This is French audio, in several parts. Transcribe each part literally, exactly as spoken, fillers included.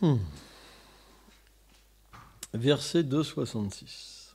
Hmm. Verset deux cent soixante-six.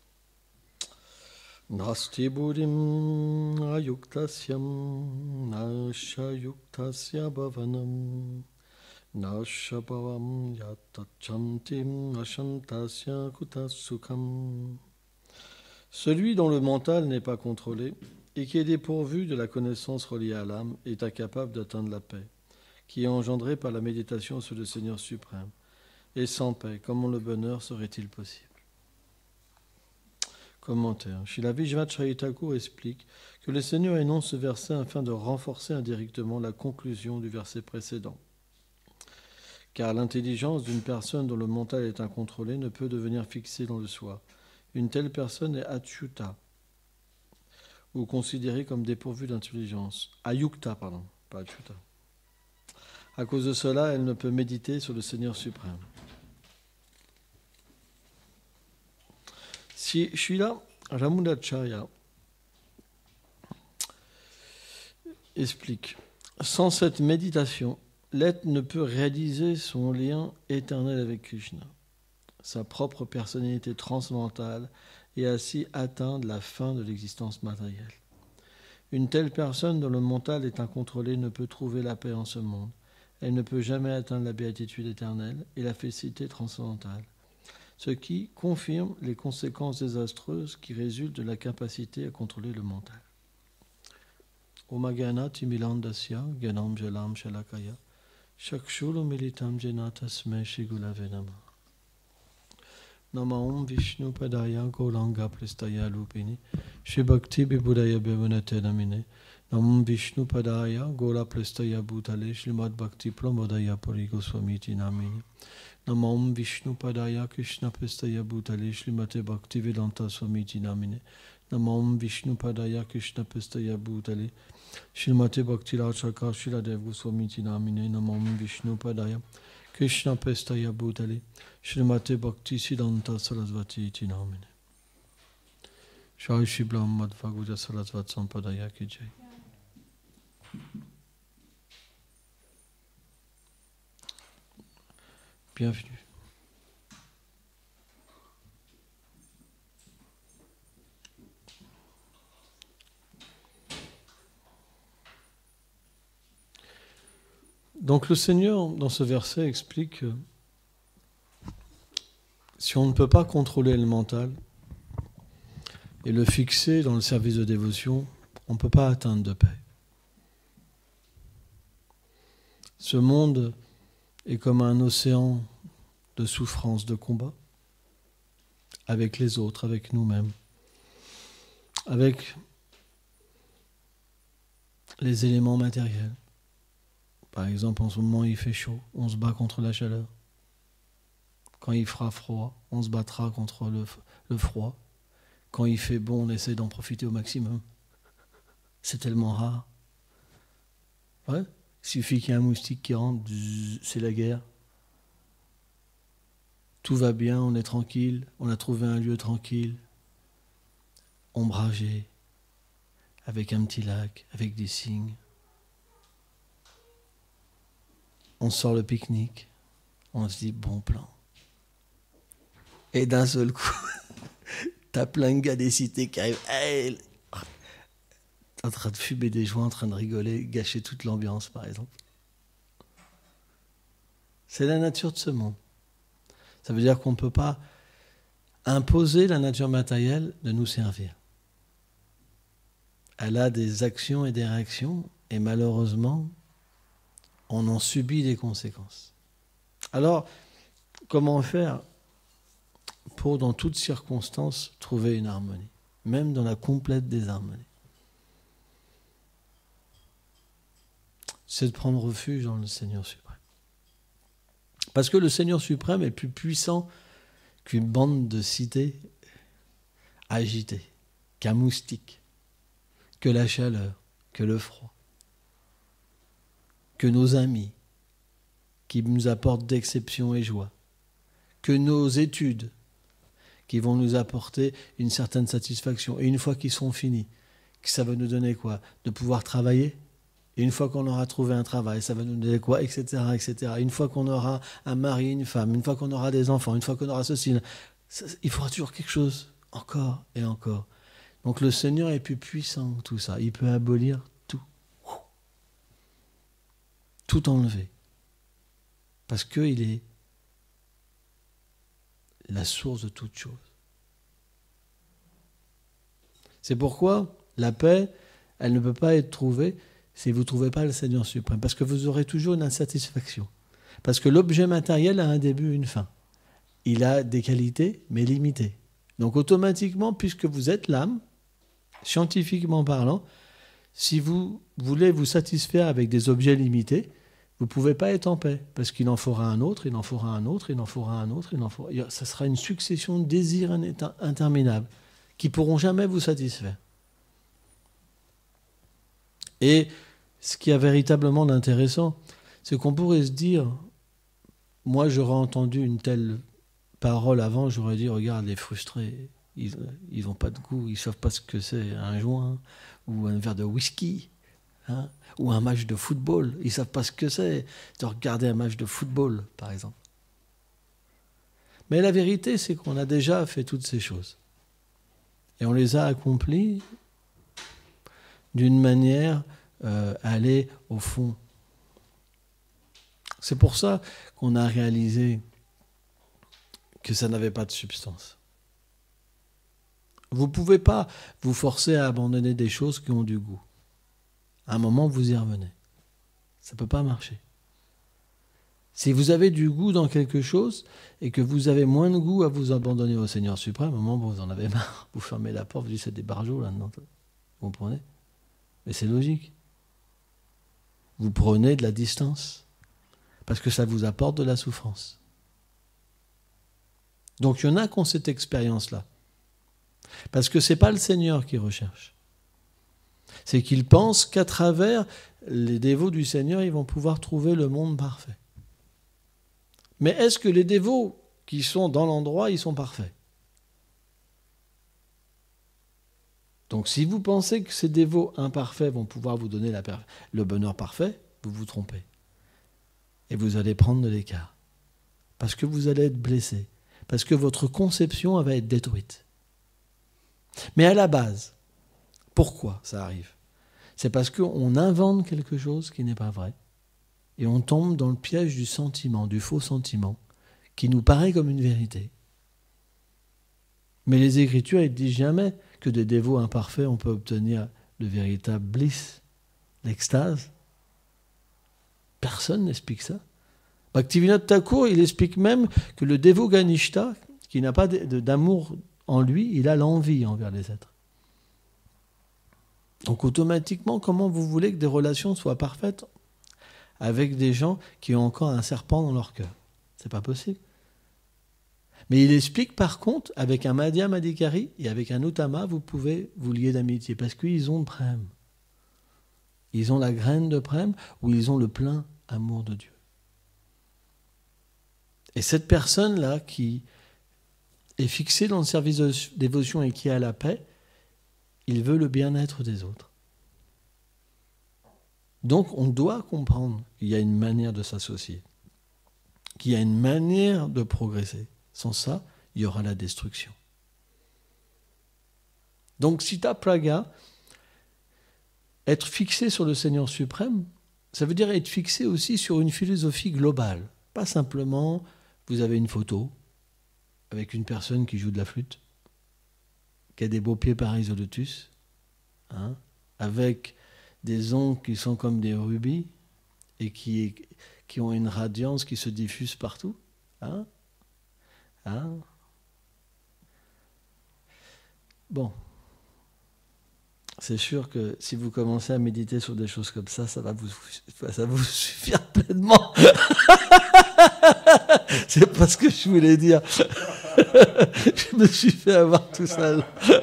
Nasti buddhim ayuktasyam nashayuktasya bhavanam nashabhavam yatachantim ashantasya kutasukam. Celui dont le mental n'est pas contrôlé et qui est dépourvu de la connaissance reliée à l'âme est incapable d'atteindre la paix, qui est engendrée par la méditation sur le Seigneur suprême. Et sans paix, comment le bonheur serait-il possible? Commentaire. Srila Vishvacharya Thakur explique que le Seigneur énonce ce verset afin de renforcer indirectement la conclusion du verset précédent. Car l'intelligence d'une personne dont le mental est incontrôlé ne peut devenir fixée dans le soi. Une telle personne est achyuta, ou considérée comme dépourvue d'intelligence. Ayukta, pardon, pas achyuta. À cause de cela, elle ne peut méditer sur le Seigneur suprême. Si Srila Ramanujacharya explique, sans cette méditation, l'être ne peut réaliser son lien éternel avec Krishna, sa propre personnalité transcendantale, et ainsi atteindre la fin de l'existence matérielle. Une telle personne dont le mental est incontrôlé ne peut trouver la paix en ce monde. Elle ne peut jamais atteindre la béatitude éternelle et la félicité transcendantale, ce qui confirme les conséquences désastreuses qui résultent de la capacité à contrôler le mental. Omagana timilandasya ganam jalam shalakaya shakshuru militam jena tasmai shigulave nama. Nama om vishnu padaya golanga prestaya lupini shibhakti vibhudaya bhavanate namine. Nam Vishnu Padaya Gola Prestaya Bhutale Shrimad Bhakti Pramodaya Puri Goswamiti Namini. Namam Vishnu Padaya Krishna Prestaya Bhutale Shrimate Bhakti Vedanta Swamiti Namine. Namam Vishnu Padaya Krishna Prestaya Bhutale Shrimate Bhakti Rachaka Shriladev Goswamiti Namine. Namam Vishnu Padaya Krishna Prestaya Bhutale Shrimate Bhakti Siddhanta Sarasvati Iti Namine. Shai Shiblam Madhva Guja Sarasvat Sampadaya Ki Jai. Bienvenue. Donc le Seigneur, dans ce verset, explique que si on ne peut pas contrôler le mental et le fixer dans le service de dévotion, on ne peut pas atteindre de paix. Ce monde est comme un océan de souffrance, de combat, avec les autres, avec nous-mêmes, avec les éléments matériels. Par exemple, en ce moment, il fait chaud, on se bat contre la chaleur. Quand il fera froid, on se battra contre le, le froid. Quand il fait bon, on essaie d'en profiter au maximum. C'est tellement rare. Ouais. Il suffit qu'il y ait un moustique qui rentre, c'est la guerre. Tout va bien, on est tranquille, on a trouvé un lieu tranquille, ombragé, avec un petit lac, avec des cygnes. On sort le pique-nique, on se dit bon plan. Et d'un seul coup, t'as plein de gars des cités qui arrivent. Hey, en train de fumer des joints, en train de rigoler, gâcher toute l'ambiance, par exemple. C'est la nature de ce monde. Ça veut dire qu'on ne peut pas imposer la nature matérielle de nous servir. Elle a des actions et des réactions, et malheureusement, on en subit les conséquences. Alors, comment faire pour, dans toutes circonstances, trouver une harmonie, même dans la complète désharmonie? C'est de prendre refuge dans le Seigneur suprême. Parce que le Seigneur suprême est plus puissant qu'une bande de cités agitées, qu'un moustique, que la chaleur, que le froid, que nos amis qui nous apportent d'exception et joie, que nos études qui vont nous apporter une certaine satisfaction. Et une fois qu'ils seront finis, ça va nous donner quoi? De pouvoir travailler Et une fois qu'on aura trouvé un travail, ça va nous donner quoi, et cetera, et cetera. Une fois qu'on aura un mari, une femme, une fois qu'on aura des enfants, une fois qu'on aura ceci, ça, il faudra toujours quelque chose, encore et encore. Donc le Seigneur est plus puissant que tout ça. Il peut abolir tout. Tout enlever. Parce qu'il est la source de toute chose. C'est pourquoi la paix, elle ne peut pas être trouvée si vous ne trouvez pas le Seigneur suprême. Parce que vous aurez toujours une insatisfaction. Parce que l'objet matériel a un début et une fin. Il a des qualités, mais limitées. Donc automatiquement, puisque vous êtes l'âme, scientifiquement parlant, si vous voulez vous satisfaire avec des objets limités, vous ne pouvez pas être en paix. Parce qu'il en faudra un autre, il en faudra un autre, il en faudra un autre, il en faudra... Ça sera une succession de désirs interminables qui ne pourront jamais vous satisfaire. Et ce qui est véritablement d'intéressant, c'est qu'on pourrait se dire, moi j'aurais entendu une telle parole avant, j'aurais dit, regarde les frustrés, ils n'ont pas de goût, ils ne savent pas ce que c'est un joint ou un verre de whisky, hein, ou un match de football, ils ne savent pas ce que c'est de regarder un match de football, par exemple. Mais la vérité, c'est qu'on a déjà fait toutes ces choses. Et on les a accomplies d'une manière euh, à aller au fond. C'est pour ça qu'on a réalisé que ça n'avait pas de substance. Vous ne pouvez pas vous forcer à abandonner des choses qui ont du goût. À un moment, vous y revenez. Ça ne peut pas marcher. Si vous avez du goût dans quelque chose et que vous avez moins de goût à vous abandonner au Seigneur suprême, à un moment, vous en avez marre. Vous fermez la porte, vous dites c'est des barjots là-dedans. Vous comprenez ? Mais c'est logique. Vous prenez de la distance parce que ça vous apporte de la souffrance. Donc il y en a qui ont cette expérience-là. Parce que ce n'est pas le Seigneur qui recherche. C'est qu'ils pensent qu'à travers les dévots du Seigneur, ils vont pouvoir trouver le monde parfait. Mais est-ce que les dévots qui sont dans l'endroit, ils sont parfaits ? Donc si vous pensez que ces dévots imparfaits vont pouvoir vous donner la per- le bonheur parfait, vous vous trompez. Et vous allez prendre de l'écart. Parce que vous allez être blessé. Parce que votre conception va être détruite. Mais à la base, pourquoi ça arrive ? C'est parce qu'on invente quelque chose qui n'est pas vrai. Et on tombe dans le piège du sentiment, du faux sentiment, qui nous paraît comme une vérité. Mais les Écritures, elles ne disent jamais que des dévots imparfaits, on peut obtenir le véritable bliss, l'extase. Personne n'explique ça. Bhaktivinoda Thakur, il explique même que le dévot Ganishta, qui n'a pas d'amour en lui, il a l'envie envers les êtres. Donc automatiquement, comment vous voulez que des relations soient parfaites avec des gens qui ont encore un serpent dans leur cœur ? C'est pas possible. Mais il explique par contre, avec un Madhya Madhikari et avec un Uttama, vous pouvez vous lier d'amitié, parce qu'ils ont le prème. Ils ont la graine de prème, ou ils ont le plein amour de Dieu. Et cette personne-là qui est fixée dans le service de dévotion et qui a la paix, il veut le bien-être des autres. Donc on doit comprendre qu'il y a une manière de s'associer, qu'il y a une manière de progresser. Sans ça, il y aura la destruction. Donc Sita Praga, être fixé sur le Seigneur suprême, ça veut dire être fixé aussi sur une philosophie globale. Pas simplement, vous avez une photo avec une personne qui joue de la flûte, qui a des beaux pieds pareils au lotus, hein, avec des ongles qui sont comme des rubis et qui, qui ont une radiance qui se diffuse partout. Hein, hein. Bon, c'est sûr que si vous commencez à méditer sur des choses comme ça, ça va vous, ça va vous suffire pleinement. C'est pas ce que je voulais dire. Je me suis fait avoir tout seul.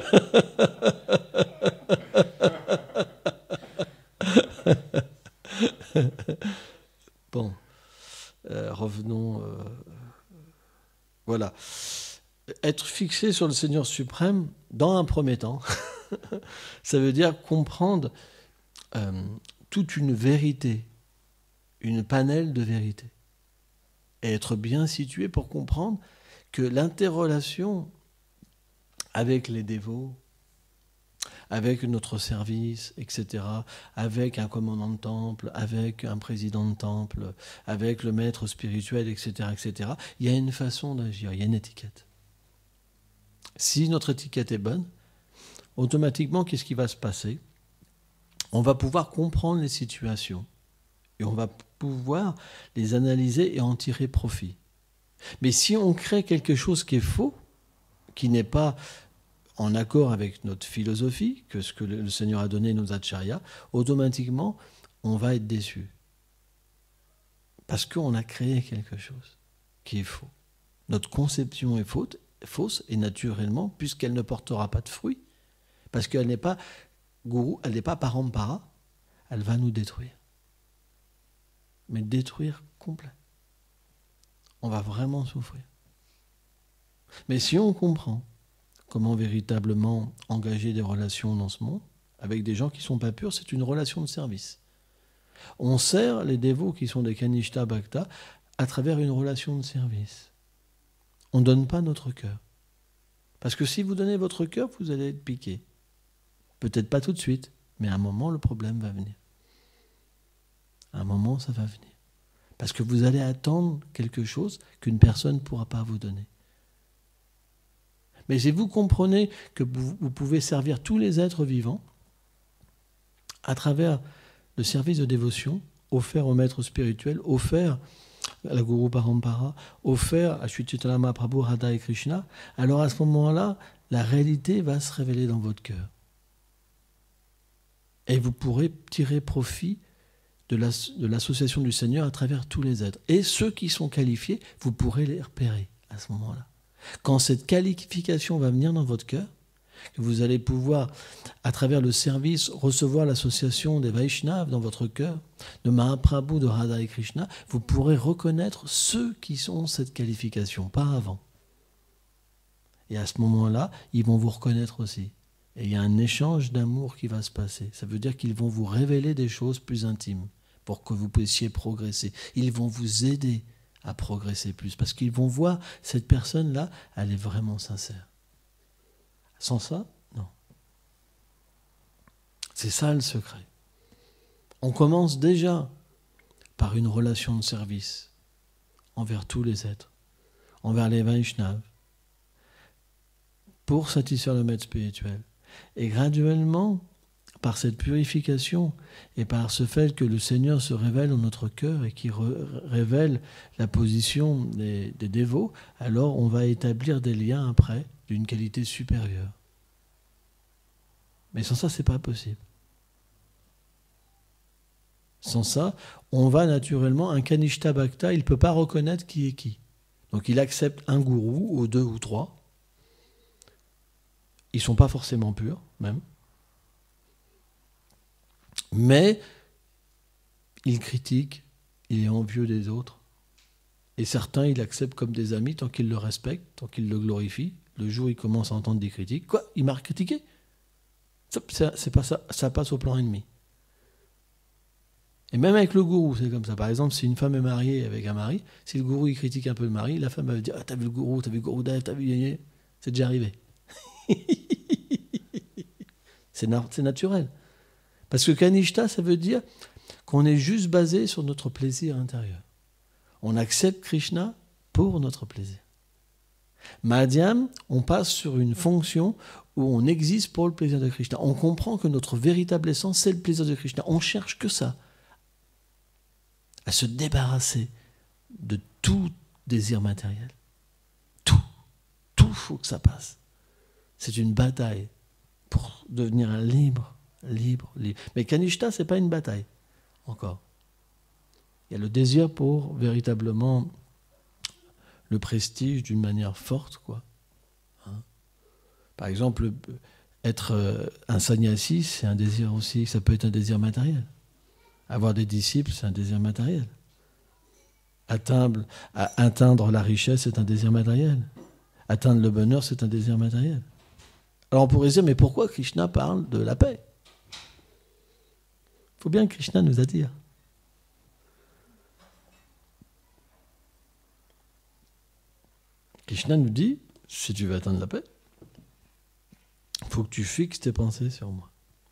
Bon, euh, revenons. Euh, voilà. Être fixé sur le Seigneur suprême, dans un premier temps, ça veut dire comprendre euh, toute une vérité, une panel de vérité. Et être bien situé pour comprendre que l'interrelation avec les dévots, avec notre service, et cetera, avec un commandant de temple, avec un président de temple, avec le maître spirituel, et cetera, et cetera, il y a une façon d'agir, il y a une étiquette. Si notre étiquette est bonne, automatiquement, qu'est-ce qui va se passer? On va pouvoir comprendre les situations et on va pouvoir les analyser et en tirer profit. Mais si on crée quelque chose qui est faux, qui n'est pas en accord avec notre philosophie, que ce que le Seigneur a donné, nos acharyas, automatiquement, on va être déçu. Parce qu'on a créé quelque chose qui est faux. Notre conception est faute, fausse, et naturellement, puisqu'elle ne portera pas de fruits, parce qu'elle n'est pas gourou, elle n'est pas parampara, elle va nous détruire. Mais détruire complet. On va vraiment souffrir. Mais si on comprend comment véritablement engager des relations dans ce monde, avec des gens qui ne sont pas purs, c'est une relation de service. On sert les dévots qui sont des Kanishta Bhakta à travers une relation de service. On ne donne pas notre cœur. Parce que si vous donnez votre cœur, vous allez être piqué. Peut-être pas tout de suite, mais à un moment, le problème va venir. À un moment, ça va venir. Parce que vous allez attendre quelque chose qu'une personne ne pourra pas vous donner. Mais si vous comprenez que vous, vous pouvez servir tous les êtres vivants à travers le service de dévotion offert au maître spirituel, offert à la Guru Parampara, offert à Sri Chaitanya Mahaprabhu, Radha et Krishna, alors à ce moment-là, la réalité va se révéler dans votre cœur. Et vous pourrez tirer profit de, la, de l'association du Seigneur à travers tous les êtres. Et ceux qui sont qualifiés, vous pourrez les repérer à ce moment-là. Quand cette qualification va venir dans votre cœur, que vous allez pouvoir, à travers le service, recevoir l'association des Vaishnavas dans votre cœur, de Mahaprabhu, de Radha et Krishna, vous pourrez reconnaître ceux qui ont cette qualification, pas avant. Et à ce moment-là, ils vont vous reconnaître aussi. Et il y a un échange d'amour qui va se passer. Ça veut dire qu'ils vont vous révéler des choses plus intimes pour que vous puissiez progresser. Ils vont vous aider à progresser plus parce qu'ils vont voir cette personne-là, elle est vraiment sincère. Sans ça, non. C'est ça le secret. On commence déjà par une relation de service envers tous les êtres, envers les Vaishnavas, pour satisfaire le maître spirituel. Et graduellement, par cette purification et par ce fait que le Seigneur se révèle dans notre cœur et qui révèle la position des, des dévots, alors on va établir des liens après d'une qualité supérieure. Mais sans ça, ce n'est pas possible. Sans ça, on va naturellement, un Kanishta Bhakta, il ne peut pas reconnaître qui est qui. Donc il accepte un gourou, ou deux ou trois. Ils ne sont pas forcément purs, même. Mais il critique, il est envieux des autres. Et certains, il accepte comme des amis tant qu'il le respecte, tant qu'il le glorifie. Le jour où il commence à entendre des critiques, quoi, il m'a critiqué. Ça, c'est pas ça, ça passe au plan ennemi. Et même avec le gourou, c'est comme ça. Par exemple, si une femme est mariée avec un mari, si le gourou il critique un peu le mari, la femme va dire « Ah, t'as vu le gourou, t'as vu le gourou d'Ève, t'as vu Yéyé ?» C'est déjà arrivé. c'est, na- c'est naturel. Parce que Kanishta, ça veut dire qu'on est juste basé sur notre plaisir intérieur. On accepte Krishna pour notre plaisir. Madhyam, on passe sur une fonction où on existe pour le plaisir de Krishna. On comprend que notre véritable essence, c'est le plaisir de Krishna. On cherche que ça. À se débarrasser de tout désir matériel. Tout. Tout faut que ça passe. C'est une bataille pour devenir un libre, libre, libre. Mais Kanishta, ce n'est pas une bataille, encore. Il y a le désir pour véritablement le prestige d'une manière forte, quoi. Hein? Par exemple, être un sannyasi, c'est un désir aussi, ça peut être un désir matériel. Avoir des disciples, c'est un désir matériel. Atteindre, atteindre la richesse, c'est un désir matériel. Atteindre le bonheur, c'est un désir matériel. Alors on pourrait se dire, mais pourquoi Krishna parle de la paix ? Il faut bien que Krishna nous attire. Krishna nous dit, si tu veux atteindre la paix, il faut que tu fixes tes pensées sur moi.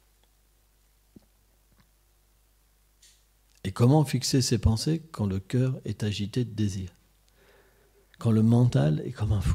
Et comment fixer ses pensées quand le cœur est agité de désir? Quand le mental est comme un fou.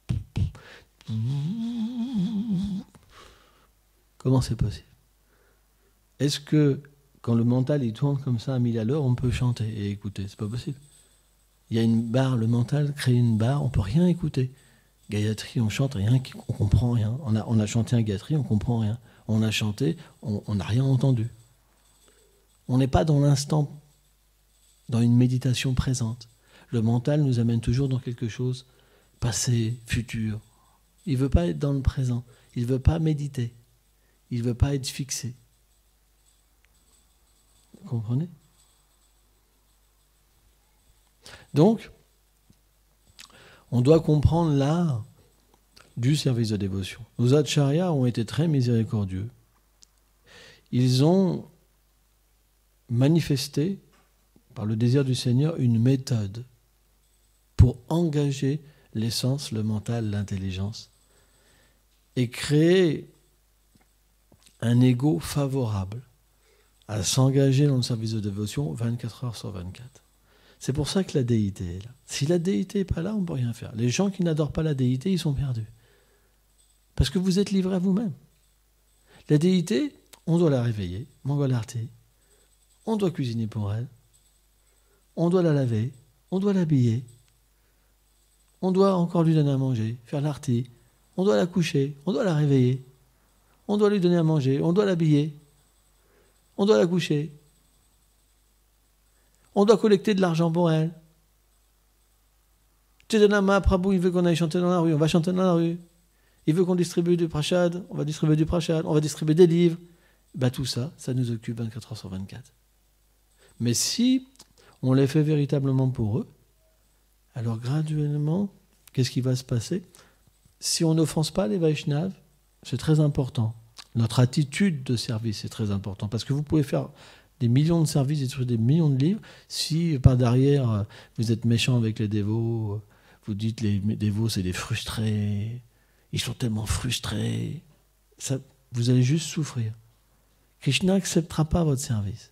Comment c'est possible? Est-ce que quand le mental il tourne comme ça à mille à l'heure, on peut chanter et écouter? C'est pas possible. Il y a une barre, le mental crée une barre, on peut rien écouter. Gayatri, on chante rien, on comprend rien. On a, on a chanté un Gayatri, on comprend rien. On a chanté, on n'a rien entendu. On n'est pas dans l'instant, dans une méditation présente. Le mental nous amène toujours dans quelque chose, passé, futur. Il ne veut pas être dans le présent. Il ne veut pas méditer. Il ne veut pas être fixé. Vous comprenez? Donc, on doit comprendre l'art du service de dévotion. Nos acharyas ont été très miséricordieux. Ils ont manifesté, par le désir du Seigneur, une méthode pour engager l'essence, le mental, l'intelligence et créer un ego favorable à s'engager dans le service de dévotion vingt-quatre heures sur vingt-quatre. C'est pour ça que la déité est là. Si la déité n'est pas là, on ne peut rien faire. Les gens qui n'adorent pas la déité, ils sont perdus. Parce que vous êtes livrés à vous-même. La déité, on doit la réveiller, Mangalarti. On doit cuisiner pour elle. On doit la laver. On doit l'habiller. On doit encore lui donner à manger, faire l'arti. On doit la coucher. On doit la réveiller. On doit lui donner à manger. On doit l'habiller. On doit la coucher. On doit collecter de l'argent pour elle. Chaitanya Prabhu, il veut qu'on aille chanter dans la rue. On va chanter dans la rue. Il veut qu'on distribue du prashad. On va distribuer du prashad. On va distribuer des livres. Ben, tout ça, ça nous occupe vingt-quatre heures sur vingt-quatre. Mais si on les fait véritablement pour eux, alors graduellement, qu'est-ce qui va se passer? Si on n'offense pas les Vaishnavas, c'est très important. Notre attitude de service est très important. Parce que vous pouvez faire des millions de services et sur des millions de livres. Si par derrière, vous êtes méchant avec les dévots, vous dites les dévots, c'est des frustrés, ils sont tellement frustrés, ça, vous allez juste souffrir. Krishna n'acceptera pas votre service.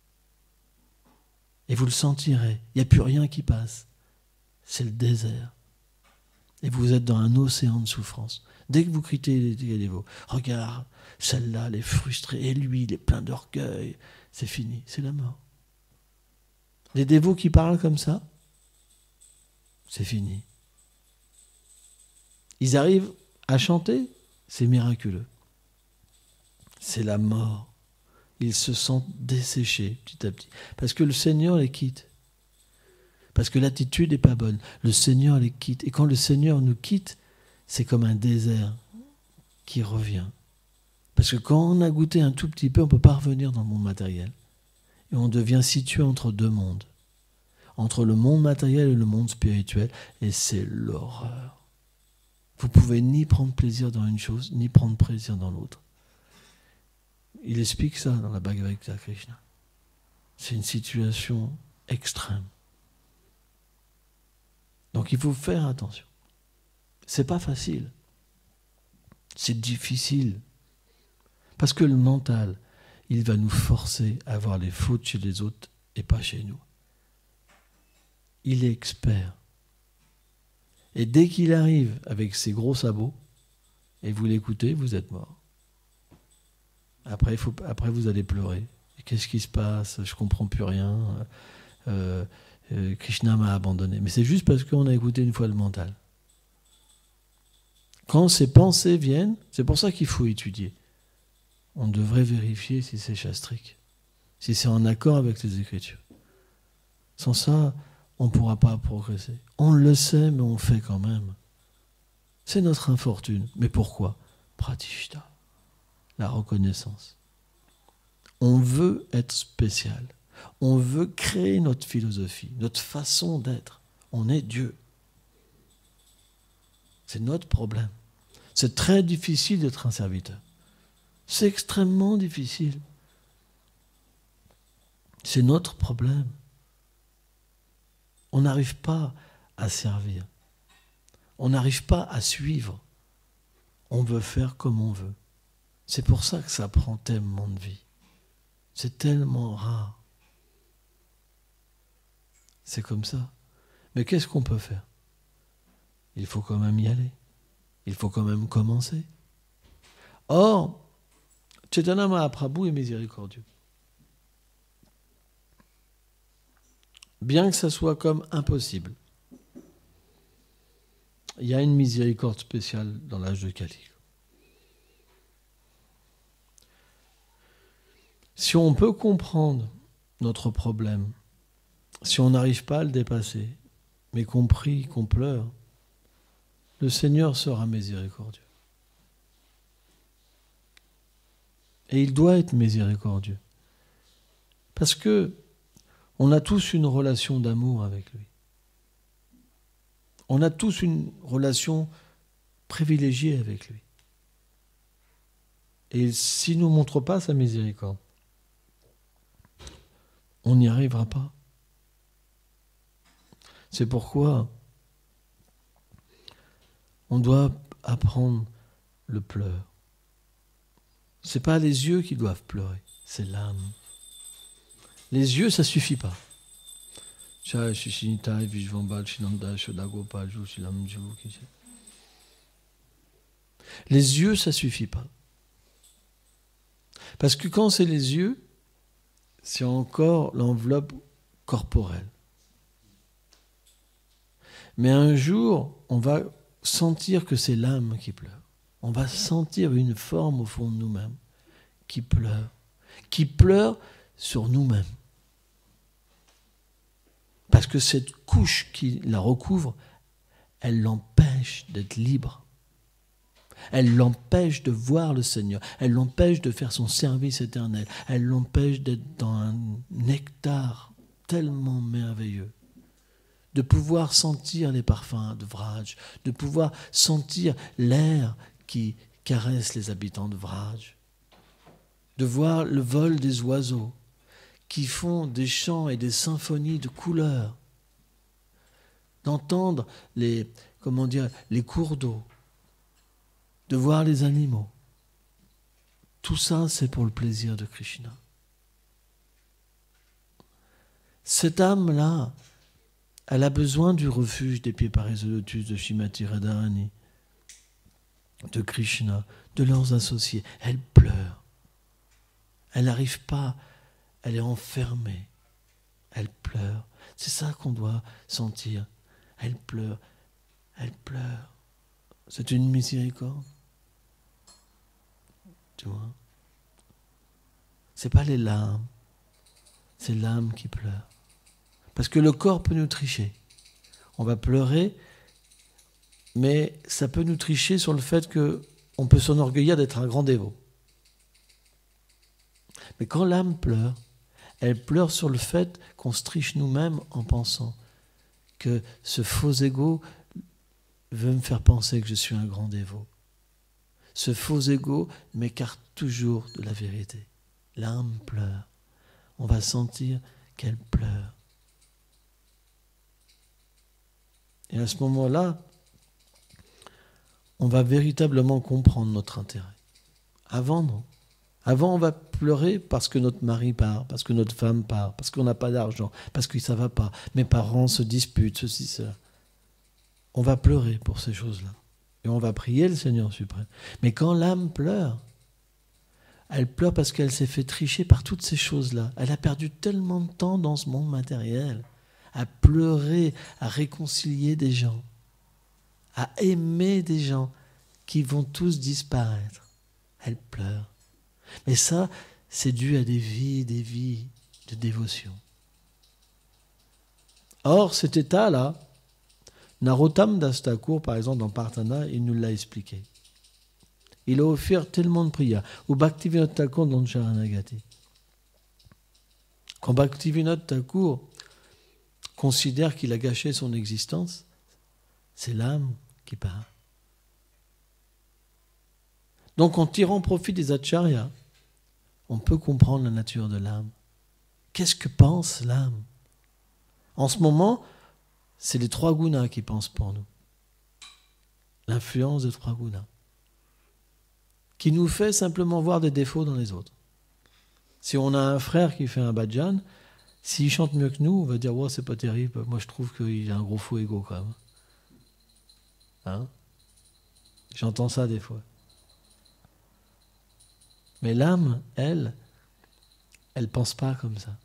Et vous le sentirez. Il n'y a plus rien qui passe. C'est le désert. Et vous êtes dans un océan de souffrance. Dès que vous critiquez les dévots, regarde, celle-là, elle est frustrée, et lui, il est plein d'orgueil. C'est fini, c'est la mort. Les dévots qui parlent comme ça, c'est fini. Ils arrivent à chanter, c'est miraculeux. C'est la mort. Ils se sentent desséchés petit à petit. Parce que le Seigneur les quitte. Parce que l'attitude n'est pas bonne. Le Seigneur les quitte. Et quand le Seigneur nous quitte, c'est comme un désert qui revient. Parce que quand on a goûté un tout petit peu, on ne peut pas revenir dans le monde matériel. Et on devient situé entre deux mondes. Entre le monde matériel et le monde spirituel. Et c'est l'horreur. Vous ne pouvez ni prendre plaisir dans une chose, ni prendre plaisir dans l'autre. Il explique ça dans la Bhagavad Gita Krishna. C'est une situation extrême. Donc il faut faire attention. C'est pas facile. C'est difficile. Parce que le mental, il va nous forcer à voir les fautes chez les autres et pas chez nous. Il est expert. Et dès qu'il arrive avec ses gros sabots, et vous l'écoutez, vous êtes mort. Après, faut, après vous allez pleurer. Et qu'est-ce qui se passe? Je ne comprends plus rien. Euh, euh, Krishna m'a abandonné. Mais c'est juste parce qu'on a écouté une fois le mental. Quand ces pensées viennent, c'est pour ça qu'il faut étudier. On devrait vérifier si c'est shastrique, si c'est en accord avec les Écritures. Sans ça, on ne pourra pas progresser. On le sait, mais on fait quand même. C'est notre infortune. Mais pourquoi? Pratishta, la reconnaissance. On veut être spécial. On veut créer notre philosophie, notre façon d'être. On est Dieu. C'est notre problème. C'est très difficile d'être un serviteur. C'est extrêmement difficile. C'est notre problème. On n'arrive pas à servir. On n'arrive pas à suivre. On veut faire comme on veut. C'est pour ça que ça prend tellement de vie. C'est tellement rare. C'est comme ça. Mais qu'est-ce qu'on peut faire? Il faut quand même y aller. Il faut quand même commencer. Or, Chaitanya Mahaprabhu est miséricordieux. Bien que ça soit comme impossible, il y a une miséricorde spéciale dans l'âge de Kali. Si on peut comprendre notre problème, si on n'arrive pas à le dépasser, mais qu'on prie, qu'on pleure, le Seigneur sera miséricordieux. Et il doit être miséricordieux. Parce que on a tous une relation d'amour avec lui. On a tous une relation privilégiée avec lui. Et s'il ne nous montre pas sa miséricorde, on n'y arrivera pas. C'est pourquoi on doit apprendre le pleur. Ce n'est pas les yeux qui doivent pleurer, c'est l'âme. Les yeux, ça ne suffit pas. Les yeux, ça ne suffit pas. Parce que quand c'est les yeux, c'est encore l'enveloppe corporelle. Mais un jour, on va sentir que c'est l'âme qui pleure. On va sentir une forme au fond de nous-mêmes qui pleure, qui pleure sur nous-mêmes. Parce que cette couche qui la recouvre, elle l'empêche d'être libre. Elle l'empêche de voir le Seigneur. Elle l'empêche de faire son service éternel. Elle l'empêche d'être dans un nectar tellement merveilleux. De pouvoir sentir les parfums de Vraj, de pouvoir sentir l'air qui caresse les habitants de Vraj, de voir le vol des oiseaux qui font des chants et des symphonies de couleurs, d'entendre les, comment dire, les cours d'eau, de voir les animaux. Tout ça, c'est pour le plaisir de Krishna. Cette âme-là, elle a besoin du refuge des pieds parés de lotus de Shrimati Radharani, de Krishna, de leurs associés. Elle pleure. Elle n'arrive pas, elle est enfermée. Elle pleure. C'est ça qu'on doit sentir. Elle pleure. Elle pleure. C'est une miséricorde. Tu vois? C'est pas les larmes. C'est l'âme qui pleure. Parce que le corps peut nous tricher. On va pleurer, mais ça peut nous tricher sur le fait qu'on peut s'enorgueillir d'être un grand dévot. Mais quand l'âme pleure, elle pleure sur le fait qu'on se triche nous-mêmes en pensant que ce faux ego veut me faire penser que je suis un grand dévot. Ce faux ego m'écarte toujours de la vérité. L'âme pleure. On va sentir qu'elle pleure. Et à ce moment-là, on va véritablement comprendre notre intérêt. Avant, non. Avant, on va pleurer parce que notre mari part, parce que notre femme part, parce qu'on n'a pas d'argent, parce que ça ne va pas. Mes parents se disputent, ceci, cela. On va pleurer pour ces choses-là. Et on va prier le Seigneur suprême. Mais quand l'âme pleure, elle pleure parce qu'elle s'est fait tricher par toutes ces choses-là. Elle a perdu tellement de temps dans ce monde matériel, à pleurer, à réconcilier des gens, à aimer des gens qui vont tous disparaître. Elle pleure. Mais ça, c'est dû à des vies et des vies de dévotion. Or, cet état-là, Narottam Das Thakur, par exemple, dans Partana, il nous l'a expliqué. Il a offert tellement de prières. Ou Bhaktivinoda Thakur dans Sharanagati. Quand Bhaktivinoda Thakur considère qu'il a gâché son existence, c'est l'âme qui part. Donc en tirant profit des acharyas, on peut comprendre la nature de l'âme. Qu'est-ce que pense l'âme? En ce moment, c'est les trois gunas qui pensent pour nous. L'influence des trois gunas. Qui nous fait simplement voir des défauts dans les autres. Si on a un frère qui fait un bhajan, s'il chante mieux que nous, on va dire oh, « c'est pas terrible, moi je trouve qu'il a un gros faux ego quand même. » Hein? J'entends ça des fois. Mais l'âme, elle, elle pense pas comme ça.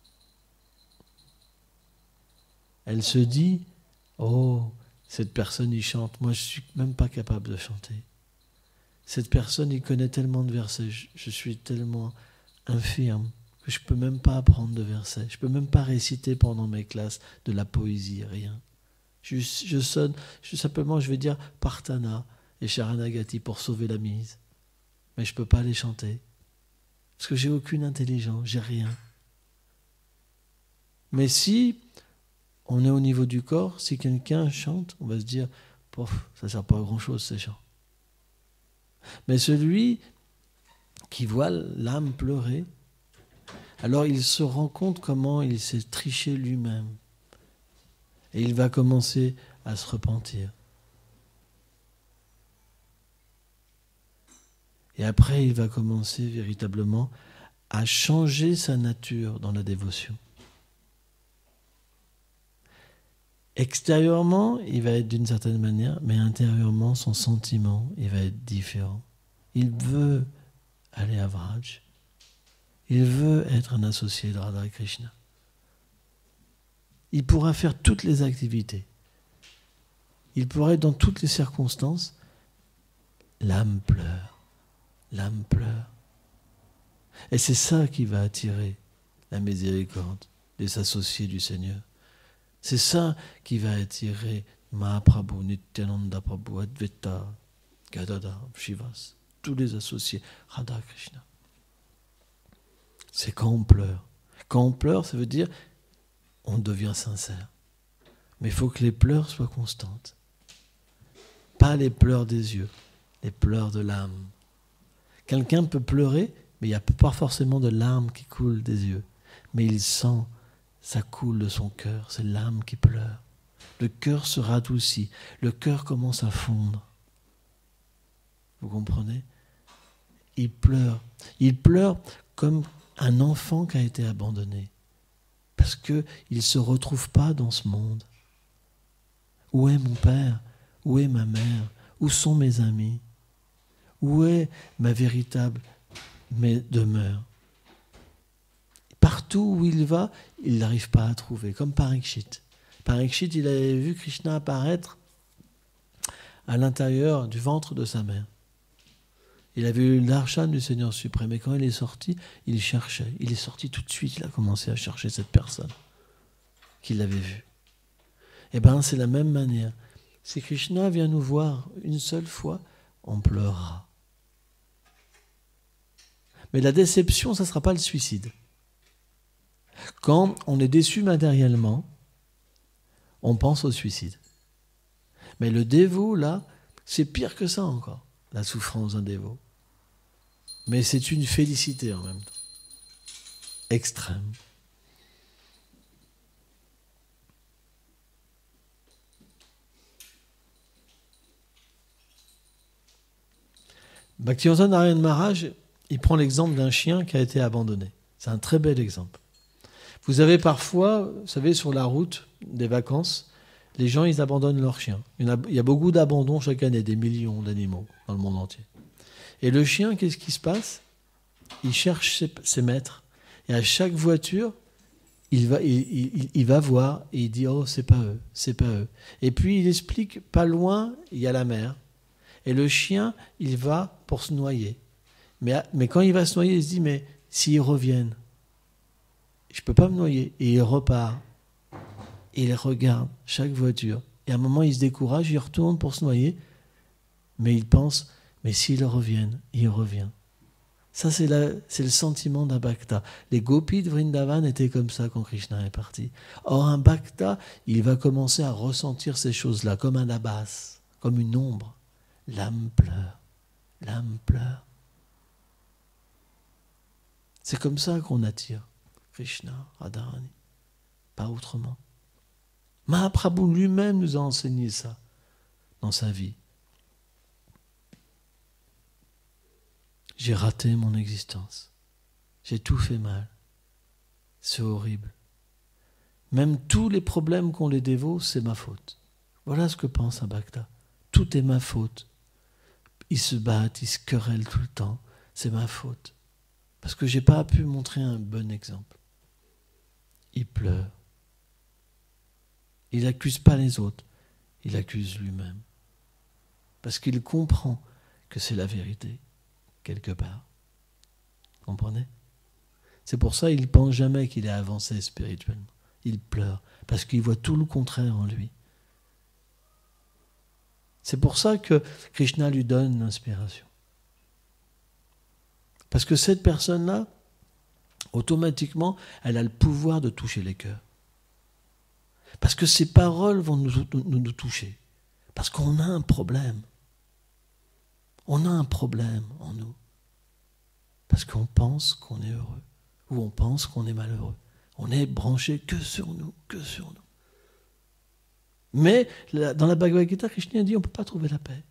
Elle se dit « Oh, cette personne, il chante. Moi, je suis même pas capable de chanter. Cette personne, il connaît tellement de versets. Je, je suis tellement infirme que je peux même pas apprendre de versets. Je peux même pas réciter pendant mes classes de la poésie, rien. Je, je sonne, je, simplement, je vais dire « Partana » et « Sharanagati » pour sauver la mise. Mais je peux pas les chanter. Parce que j'ai aucune intelligence, j'ai rien. Mais si on est au niveau du corps, si quelqu'un chante, on va se dire « Pof, ça sert pas à grand-chose ces chants ». Mais celui qui voit l'âme pleurer, alors il se rend compte comment il s'est triché lui-même. Et il va commencer à se repentir. Et après, il va commencer véritablement à changer sa nature dans la dévotion. Extérieurement, il va être d'une certaine manière, mais intérieurement, son sentiment, il va être différent. Il veut aller à Vraj. Il veut être un associé de Radha Krishna. Il pourra faire toutes les activités. Il pourra être dans toutes les circonstances. L'âme pleure. L'âme pleure. Et c'est ça qui va attirer la miséricorde des associés du Seigneur. C'est ça qui va attirer Mahaprabhu, Nityananda Prabhu, Advaita, Gadadhar, Shivas, tous les associés, Radha Krishna. C'est quand on pleure. Quand on pleure, ça veut dire on devient sincère. Mais il faut que les pleurs soient constantes. Pas les pleurs des yeux, les pleurs de l'âme. Quelqu'un peut pleurer, mais il n'y a pas forcément de larmes qui coulent des yeux. Mais il sent, ça coule de son cœur, c'est l'âme qui pleure. Le cœur se radoucit, le cœur commence à fondre. Vous comprenez? Il pleure. Il pleure comme un enfant qui a été abandonné. Parce qu'il ne se retrouve pas dans ce monde. Où est mon père? Où est ma mère? Où sont mes amis? Où est ma véritable demeure? Partout où il va, il n'arrive pas à trouver, comme Parikshit. Parikshit, il avait vu Krishna apparaître à l'intérieur du ventre de sa mère. Il avait eu l'arshan du Seigneur suprême, et quand il est sorti, il cherchait. Il est sorti tout de suite, il a commencé à chercher cette personne qu'il avait vue. Eh bien, c'est la même manière. Si Krishna vient nous voir une seule fois, on pleurera. Mais la déception, ça ne sera pas le suicide. Quand on est déçu matériellement, on pense au suicide. Mais le dévot, là, c'est pire que ça encore, la souffrance d'un dévot. Mais c'est une félicité en même temps. Extrême. Bhaktivedanta Narayana Maharaj, il prend l'exemple d'un chien qui a été abandonné. C'est un très bel exemple. Vous avez parfois, vous savez, sur la route des vacances, les gens, ils abandonnent leurs chiens. Il y, a, il y a beaucoup d'abandons chaque année, des millions d'animaux dans le monde entier. Et le chien, qu'est-ce qui se passe? Il cherche ses, ses maîtres. Et à chaque voiture, il va, il, il, il va voir et il dit « Oh, c'est pas eux, c'est pas eux ». Et puis, il explique, pas loin, il y a la mer. Et le chien, il va pour se noyer. Mais, mais quand il va se noyer, il se dit « Mais s'ils reviennent, je ne peux pas me noyer ». Et il repart. Et il regarde chaque voiture. Et à un moment, il se décourage, il retourne pour se noyer. Mais il pense « Mais s'ils reviennent, il revient ». Ça, c'est, la, c'est le sentiment d'un bhakta. Les gopis de Vrindavan étaient comme ça quand Krishna est parti. Or, un bhakta, il va commencer à ressentir ces choses-là, comme un abbas, comme une ombre. L'âme pleure, l'âme pleure. C'est comme ça qu'on attire. Krishna, Radharani. Pas autrement. Mahaprabhu lui-même nous a enseigné ça dans sa vie. J'ai raté mon existence. J'ai tout fait mal. C'est horrible. Même tous les problèmes qu'ont les dévots, c'est ma faute. Voilà ce que pense un Bhakta. Tout est ma faute. Ils se battent, ils se querellent tout le temps. C'est ma faute. Parce que je n'ai pas pu montrer un bon exemple. Il pleure. Il n'accuse pas les autres. Il accuse lui-même. Parce qu'il comprend que c'est la vérité, quelque part. Vous comprenez? C'est pour ça qu'il ne pense jamais qu'il est avancé spirituellement. Il pleure, parce qu'il voit tout le contraire en lui. C'est pour ça que Krishna lui donne l'inspiration. Parce que cette personne-là, automatiquement, elle a le pouvoir de toucher les cœurs. Parce que ses paroles vont nous, nous, nous toucher. Parce qu'on a un problème. On a un problème en nous. Parce qu'on pense qu'on est heureux. Ou on pense qu'on est malheureux. On est branché que sur nous, que sur nous. Mais dans la Bhagavad Gita, Krishna dit on ne peut pas trouver la paix.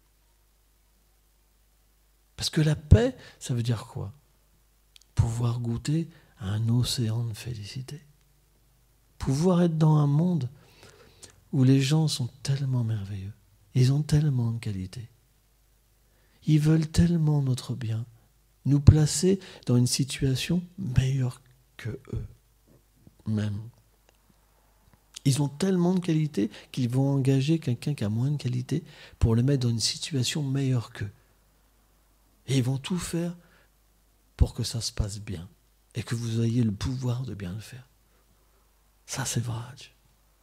Parce que la paix, ça veut dire quoi? Pouvoir goûter à un océan de félicité. Pouvoir être dans un monde où les gens sont tellement merveilleux. Ils ont tellement de qualités. Ils veulent tellement notre bien. Nous placer dans une situation meilleure que eux même. Ils ont tellement de qualités qu'ils vont engager quelqu'un qui a moins de qualités pour le mettre dans une situation meilleure qu'eux. Et ils vont tout faire pour que ça se passe bien et que vous ayez le pouvoir de bien le faire. Ça, c'est Vraj.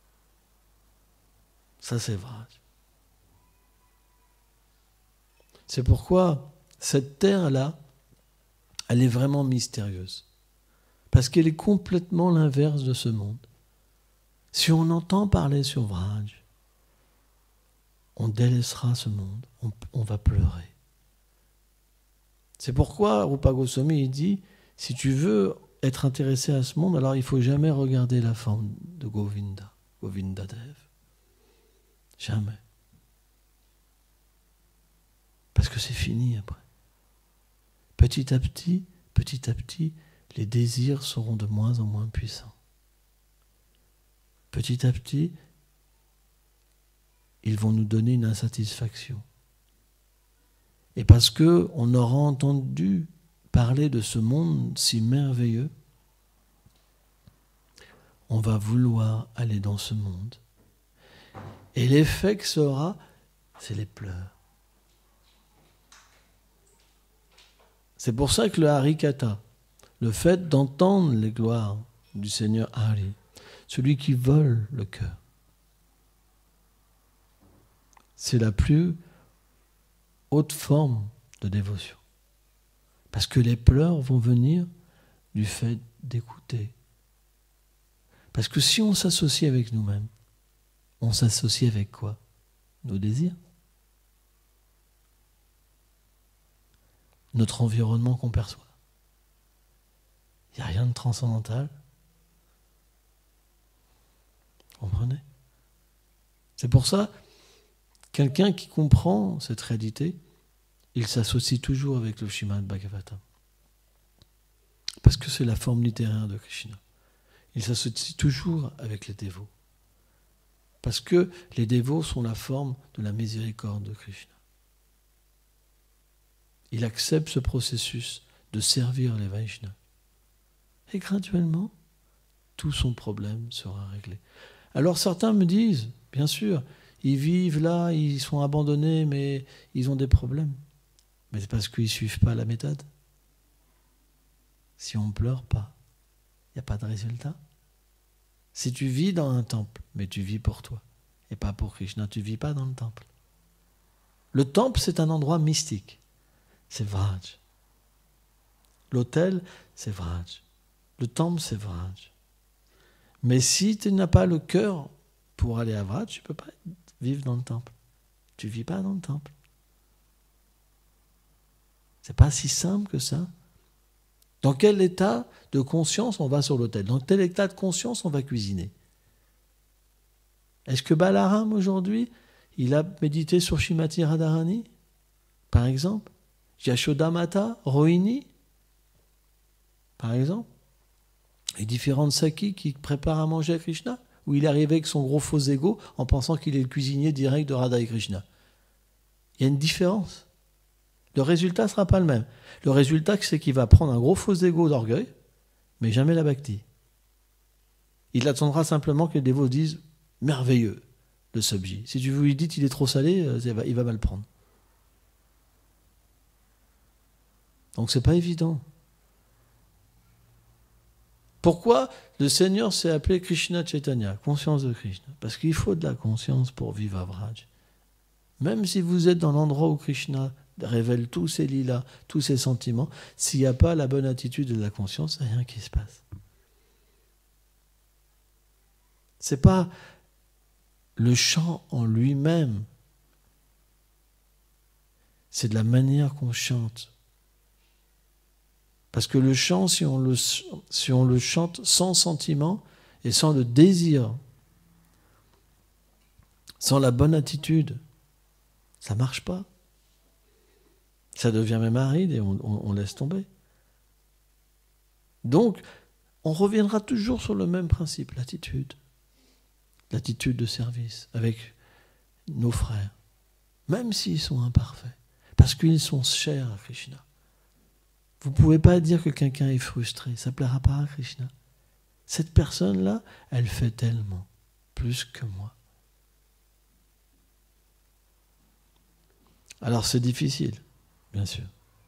Ça, c'est Vraj. C'est pourquoi cette terre-là, elle est vraiment mystérieuse. Parce qu'elle est complètement l'inverse de ce monde. Si on entend parler sur Vraj, on délaissera ce monde, on, on va pleurer. C'est pourquoi Rupa Goswami il dit, si tu veux être intéressé à ce monde, alors il ne faut jamais regarder la forme de Govinda, Govinda Dev. Jamais. Parce que c'est fini après. Petit à petit, petit à petit, les désirs seront de moins en moins puissants. Petit à petit, ils vont nous donner une insatisfaction. Et parce qu'on aura entendu parler de ce monde si merveilleux, on va vouloir aller dans ce monde. Et l'effet que ça aura, c'est les pleurs. C'est pour ça que le Harikatha, le fait d'entendre les gloires du Seigneur Hari, celui qui vole le cœur, c'est la plus haute forme de dévotion. Parce que les pleurs vont venir du fait d'écouter. Parce que si on s'associe avec nous-mêmes, on s'associe avec quoi? Nos désirs. Notre environnement qu'on perçoit. Il n'y a rien de transcendantal. Vous comprenez? C'est pour ça, quelqu'un qui comprend cette réalité, il s'associe toujours avec le Srimad Bhagavatam. Parce que c'est la forme littéraire de Krishna. Il s'associe toujours avec les dévots. Parce que les dévots sont la forme de la miséricorde de Krishna. Il accepte ce processus de servir les Vaishnavas. Et graduellement, tout son problème sera réglé. Alors certains me disent, bien sûr, ils vivent là, ils sont abandonnés, mais ils ont des problèmes. Mais c'est parce qu'ils ne suivent pas la méthode. Si on ne pleure pas, il n'y a pas de résultat. Si tu vis dans un temple, mais tu vis pour toi, et pas pour Krishna, tu ne vis pas dans le temple. Le temple, c'est un endroit mystique. C'est Vraj. L'autel, c'est Vraj. Le temple, c'est Vraj. Mais si tu n'as pas le cœur pour aller à Vraj, tu ne peux pas vivre dans le temple. Tu ne vis pas dans le temple. C'est pas si simple que ça Dans quel état de conscience on va sur l'autel? Dans quel état de conscience on va cuisiner? Est-ce que Balaram, aujourd'hui, il a médité sur Shrimati Radharani, par exemple? Yashodamata, Rohini, par exemple? Les différentes sakis qui préparent à manger à Krishna? Ou il est arrivé avec son gros faux ego en pensant qu'il est le cuisinier direct de Radha et Krishna? Il y a une différence. Le résultat ne sera pas le même. Le résultat, c'est qu'il va prendre un gros faux ego d'orgueil, mais jamais la bhakti. Il attendra simplement que les dévots disent « merveilleux » le sabji. Si tu lui dis qu'il est trop salé, il va mal prendre. Donc c'est pas évident. Pourquoi le Seigneur s'est appelé Krishna Chaitanya, conscience de Krishna? Parce qu'il faut de la conscience pour vivre à Vraj. Même si vous êtes dans l'endroit où Krishna révèle tous ses lilas, tous ses sentiments, s'il n'y a pas la bonne attitude de la conscience, il n'y a rien qui se passe. C'est pas le chant en lui-même, c'est de la manière qu'on chante. Parce que le chant, si on le, si on le chante sans sentiment et sans le désir, sans la bonne attitude, ça ne marche pas. Ça devient même aride et on, on, on laisse tomber. Donc, on reviendra toujours sur le même principe, l'attitude. L'attitude de service avec nos frères, même s'ils sont imparfaits, parce qu'ils sont chers à Krishna. Vous ne pouvez pas dire que quelqu'un est frustré, ça ne plaira pas à Krishna. Cette personne-là, elle fait tellement, plus que moi. Alors c'est difficile, bien sûr.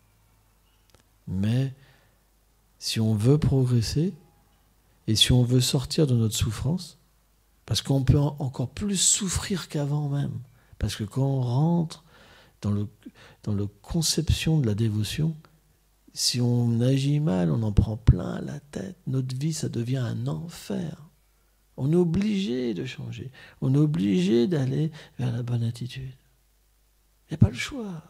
Mais si on veut progresser, et si on veut sortir de notre souffrance, parce qu'on peut encore plus souffrir qu'avant même, parce que quand on rentre dans le, dans la conception de la dévotion, si on agit mal, on en prend plein la tête. Notre vie, ça devient un enfer. On est obligé de changer. On est obligé d'aller vers la bonne attitude. Il n'y a pas le choix.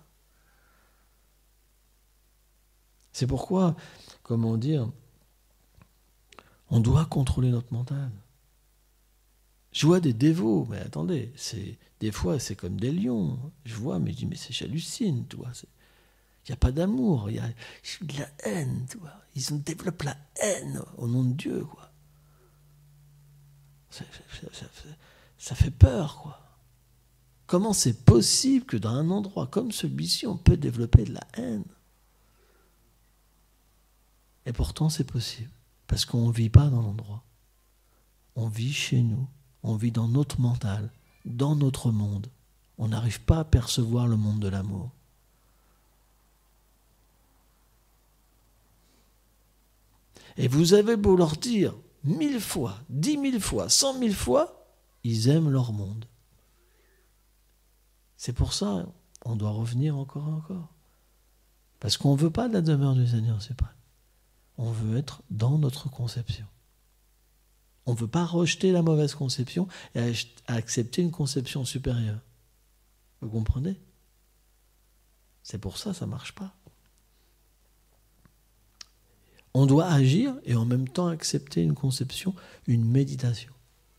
C'est pourquoi, comment dire, on doit contrôler notre mental. Je vois des dévots, mais attendez, c'est, des fois c'est comme des lions. Je vois, mais je dis, mais c'est, j'hallucine, tu vois. Il n'y a pas d'amour, il y a de la haine, tu vois. Ils développent la haine au nom de Dieu, quoi. Ça, ça, ça, ça fait peur, quoi. Comment c'est possible que dans un endroit comme celui-ci, on peut développer de la haine? Et pourtant, c'est possible, parce qu'on ne vit pas dans l'endroit. On vit chez nous, on vit dans notre mental, dans notre monde. On n'arrive pas à percevoir le monde de l'amour. Et vous avez beau leur dire mille fois, dix mille fois, cent mille fois, ils aiment leur monde. C'est pour ça on doit revenir encore et encore. Parce qu'on ne veut pas de la demeure du Seigneur suprême. On veut être dans notre conception. On ne veut pas rejeter la mauvaise conception et accepter une conception supérieure. Vous comprenez? C'est pour ça que ça ne marche pas. On doit agir et en même temps accepter une conception, une méditation.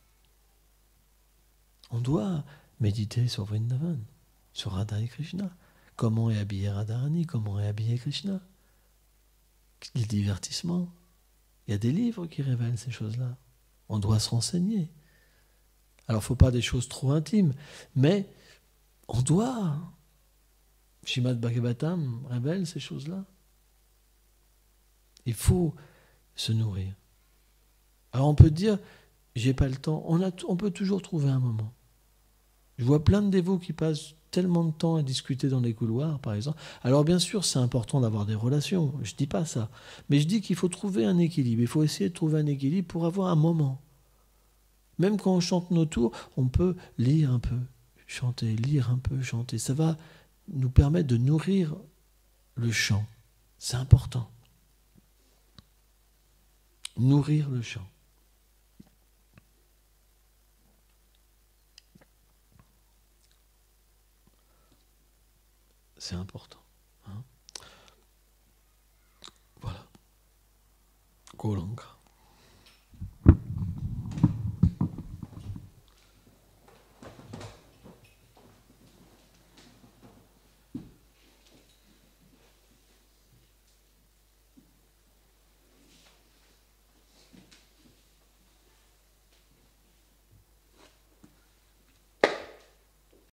On doit méditer sur Vrindavan, sur Radha et Krishna. Comment est habillé Radharani, comment est habillé Krishna. Les divertissements. Il y a des livres qui révèlent ces choses-là. On doit se renseigner. Alors, il ne faut pas des choses trop intimes, mais on doit. Shrimad Bhagavatam révèle ces choses-là. Il faut se nourrir. Alors on peut dire, j'ai pas le temps. On, a, on peut toujours trouver un moment. Je vois plein de dévots qui passent tellement de temps à discuter dans les couloirs, par exemple. Alors bien sûr, c'est important d'avoir des relations. Je dis pas ça. Mais je dis qu'il faut trouver un équilibre. Il faut essayer de trouver un équilibre pour avoir un moment. Même quand on chante nos tours, on peut lire un peu, chanter, lire un peu, chanter. Ça va nous permettre de nourrir le chant. C'est important. Nourrir le chant. C'est important. Hein? Voilà. Gauranga.